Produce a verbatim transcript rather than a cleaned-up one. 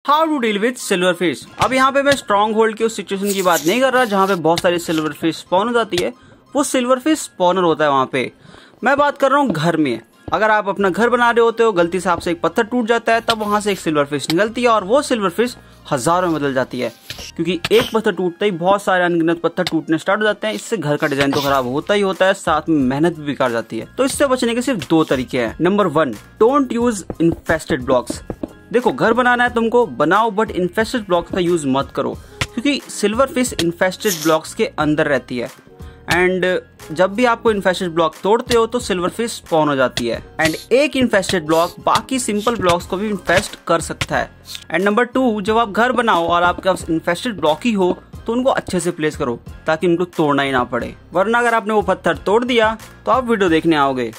How to deal with silver fish. अब यहाँ पे मैं स्ट्रॉन्ग होल्ड की उस सिचुएशन की बात नहीं कर रहा जहाँ पे बहुत सारी सिल्वर फिश स्पॉन हो जाती है, वो सिल्वर फिश स्पॉनर होता है वहाँ पे। मैं बात कर रहा हूँ घर में। अगर आप अपना घर बना रहे होते हो, गलती से आपसे एक पत्थर टूट जाता है, तब वहां से एक सिल्वर फिश निकलती है और वो सिल्वर फिश हजारों में बदल जाती है, क्योंकि एक पत्थर टूटते ही बहुत सारे अनगिनत पत्थर टूटने स्टार्ट हो जाते हैं। इससे घर का डिजाइन तो खराब होता ही होता है, साथ में मेहनत भी बेकार जाती है। तो इससे बचने के सिर्फ दो तरीके हैं। Number one, don't use infested blocks. देखो, घर बनाना है तुमको, बनाओ, बट इन्फेस्टेड ब्लॉक्स का यूज मत करो, क्योंकि सिल्वर फिश इन्फेस्टेड ब्लॉक्स के अंदर रहती है। एंड जब भी आपको इन्फेस्टेड ब्लॉक तोड़ते हो तो सिल्वर फिश स्पॉन हो जाती है। एंड एक इन्फेस्टेड ब्लॉक बाकी सिंपल ब्लॉक्स को भी इन्फेस्ट कर सकता है। एंड नंबर टू, जब आप घर बनाओ और आपके पास इन्फेस्टेड ब्लॉक ही हो तो उनको अच्छे से प्लेस करो ताकि उनको तोड़ना ही ना पड़े, वरना अगर आपने वो पत्थर तोड़ दिया तो आप वीडियो देखने आओगे।